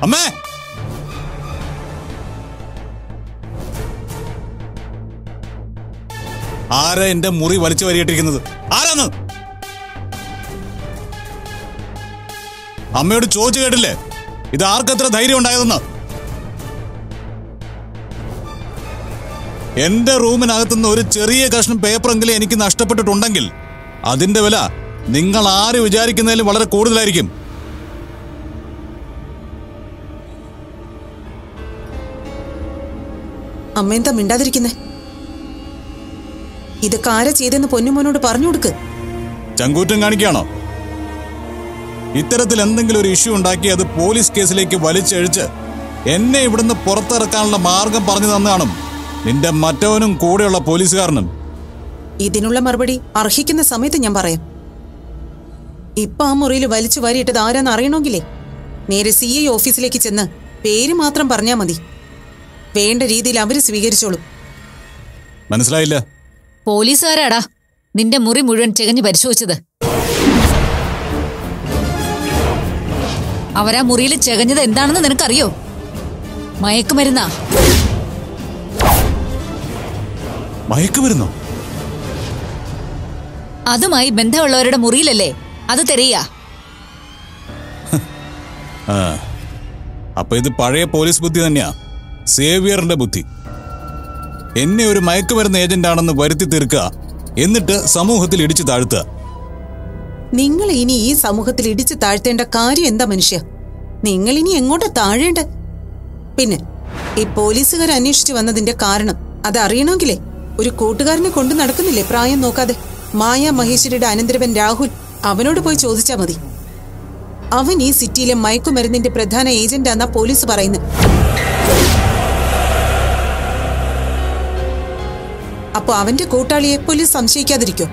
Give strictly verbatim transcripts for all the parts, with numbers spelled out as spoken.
അമ്മേ, ആരാ എന്റെ മുറി വലിച്ചു വരിയിട്ടിരിക്കുന്നത്? ആരാന്ന്? അമ്മയോട് ചോദിച്ചു കേട്ടില്ലേ ഇത് ആർക്കത്ര ധൈര്യം ഉണ്ടായതെന്ന്? എന്റെ റൂമിനകത്തുനിന്ന് ഒരു ചെറിയ കഷ്ണം പേപ്പറെങ്കിലും എനിക്ക് നഷ്ടപ്പെട്ടിട്ടുണ്ടെങ്കിൽ അതിന്റെ വില നിങ്ങൾ ആര് വിചാരിക്കുന്നതിലും വളരെ കൂടുതലായിരിക്കും. അമ്മ എന്താ മിണ്ടാതിരിക്കുന്നേ? ഇതൊക്കെ ആരാ ചെയ്തെന്ന് പൊന്നുമോനോട് പറഞ്ഞു കൊടുക്ക്. ചങ്കൂറ്റം കാണിക്കുകയാണോ? ഇത്തരത്തിൽ എന്തെങ്കിലും ഒരു ഇഷ്യൂ ഉണ്ടാക്കി അത് പോലീസ് കേസിലേക്ക് വലിച്ചഴിച്ച് എന്നെ ഇവിടുന്ന് പുറത്തിറക്കാനുള്ള മാർഗം പറഞ്ഞു തന്നാണ് നിന്റെ മറ്റവനും കൂടെയുള്ള പോലീസുകാരനും. ഇതിനുള്ള മറുപടി അർഹിക്കുന്ന സമയത്ത് ഞാൻ പറയാം. ഇപ്പൊ ആ മുറിയിൽ വലിച്ചു വാരിയിട്ടത് ആരാന്ന് അറിയണമെങ്കിലേ നേരെ സി ഐ ഓഫീസിലേക്ക് ചെന്ന് പേര് മാത്രം പറഞ്ഞാൽ മതി. വേണ്ട രീതിയിൽ അവര് സ്വീകരിച്ചോളും. മനസ്സിലായില്ല? പോലീസുകാരാടാ നിന്റെ മുറി മുഴുവൻ ചെകഞ്ഞു പരിശോധിച്ചത്. അവരാ മുറിയിൽ ചെകഞ്ഞത് എന്താണെന്ന് നിനക്കറിയോ? മയക്കുമരുന്നാ. മയക്കുമരുന്നോ? അതുമായി ബന്ധമുള്ളവരുടെ മുറിയിലല്ലേ അത് തെരയാ. അപ്പൊ ഇത് പഴയ പോലീസ് ബുദ്ധി തന്നെയാ, സേവിയറിന്റെ ബുദ്ധി. എന്നെ ഒരു മയക്കുമരുന്ന് ഏജന്റ് ആണെന്ന് വരുത്തി തീർക്കുക, എന്നിട്ട് സമൂഹത്തിൽ ഇടിച്ചു താഴ്ത്തുക. നിങ്ങൾ ഇനി ഈ സമൂഹത്തിൽ ഇടിച്ചു താഴ്ത്തേണ്ട കാര്യം എന്താ മനുഷ്യ? നിങ്ങൾ ഇനി എങ്ങോട്ടാ താഴേണ്ട? പിന്നെ ഈ പോലീസുകാർ അന്വേഷിച്ചു വന്നതിന്റെ കാരണം അത് അറിയണമെങ്കിലേ ഒരു കൂട്ടുകാരനെ കൊണ്ടു നടക്കുന്നില്ലേ പ്രായം നോക്കാതെ? മായ മഹേശ്വരിയുടെ അനന്തരവൻ രാഹുൽ, അവനോട് പോയി ചോദിച്ചാ മതി. അവൻ ഈ സിറ്റിയിലെ മയക്കുമരുന്നിന്റെ പ്രധാന ഏജന്റാന്നാ പോലീസ് പറയുന്നത്. അപ്പൊ അവന്റെ കൂട്ടാളിയെ പോലീസ് സംശയിക്കാതിരിക്കോ?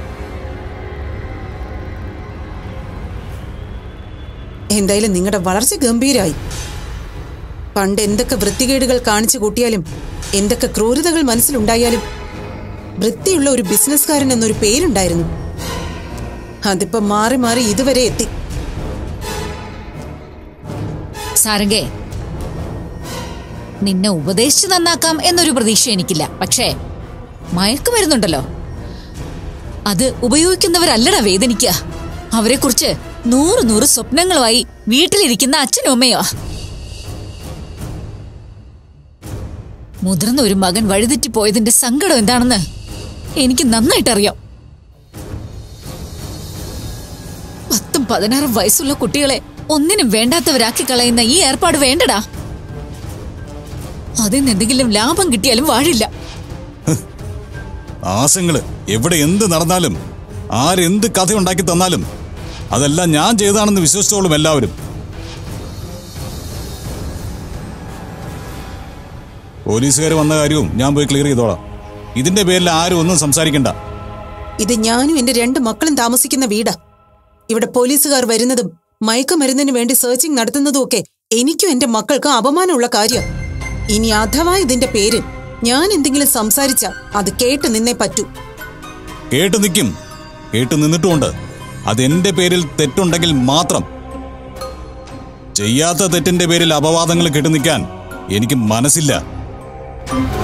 എന്തായാലും നിങ്ങളുടെ വളർച്ച ഗംഭീരായി. പണ്ട് എന്തൊക്കെ വൃത്തികേടുകൾ കാണിച്ചു കൂട്ടിയാലും എന്തൊക്കെ ക്രൂരതകൾ മനസ്സിലുണ്ടായാലും വൃത്തിയുള്ള ഒരു ബിസിനസ്സുകാരൻ എന്നൊരു പേരുണ്ടായിരുന്നു. അതിപ്പോ മാറി മാറി ഇതുവരെ എത്തി. സാരംഗേ, നിന്നെ ഉപദേശിച്ചു നന്നാക്കാം എന്നൊരു പ്രതീക്ഷ എനിക്കില്ല. പക്ഷേ മയക്കുമരുന്നുണ്ടല്ലോ, അത് ഉപയോഗിക്കുന്നവരല്ലടാ വേദനിക്കുക. അവരെ കുറിച്ച് നൂറ് നൂറ് സ്വപ്നങ്ങളുമായി വീട്ടിലിരിക്കുന്ന അച്ഛനും അമ്മയോ. മുതിർന്ന ഒരു മകൻ വഴിതെറ്റിപ്പോയതിന്റെ സങ്കടം എന്താണെന്ന് എനിക്ക് നന്നായിട്ടറിയാം. പത്തും പതിനാറും വയസ്സുള്ള കുട്ടികളെ ഒന്നിനും വേണ്ടാത്തവരാക്കി കളയുന്ന ഈ ഏർപ്പാട് വേണ്ടടാ. അതിന് എന്തെങ്കിലും ലാഭം കിട്ടിയാലും വാഴില്ല. ആശങ്ങള് എവിടെ എന്ത് നടന്നാലും ആരെന്ത് കഥ ഉണ്ടാക്കി തന്നാലും അതെല്ലാം ഞാൻ ചെയ്താണെന്ന് വിശ്വസിച്ചോളും എല്ലാവരും. പോലീസുകാർ വന്ന കാര്യവും ഞാൻ പോയി ക്ലിയർ ചെയ്തോളാം. ഇതിന്റെ പേരിൽ ആരും ഒന്നും സംസാരിക്കണ്ട. ഇത് ഞാനും എന്റെ രണ്ട് മക്കളും താമസിക്കുന്ന വീടാ. ഇവിടെ പോലീസുകാർ വരുന്നതും മയക്കുമരുന്നിന് വേണ്ടി സെർച്ചിങ് നടത്തുന്നതും ഒക്കെ എനിക്കും എന്റെ മക്കൾക്കും അപമാനമുള്ള കാര്യം. ഇനി അഥവാ ഇതിന്റെ പേര് ഞാൻ എന്തെങ്കിലും സംസാരിച്ചാ അത് കേട്ട് നിന്നേ പറ്റൂ. കേട്ട് നിൽക്കും, കേട്ട് നിന്നിട്ടുമുണ്ട്. അതെന്റെ പേരിൽ തെറ്റുണ്ടെങ്കിൽ മാത്രം. ചെയ്യാത്ത തെറ്റിന്റെ പേരിൽ അപവാദങ്ങൾ കേട്ടു നിൽക്കാൻ എനിക്ക് മനസ്സില്ല.